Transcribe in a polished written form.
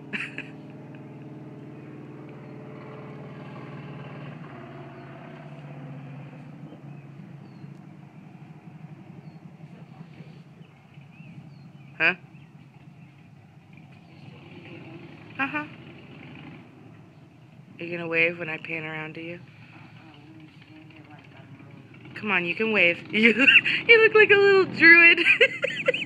Huh? Uh-huh. Are you gonna wave when I pan around to you? Come on, you can wave. You look like a little druid.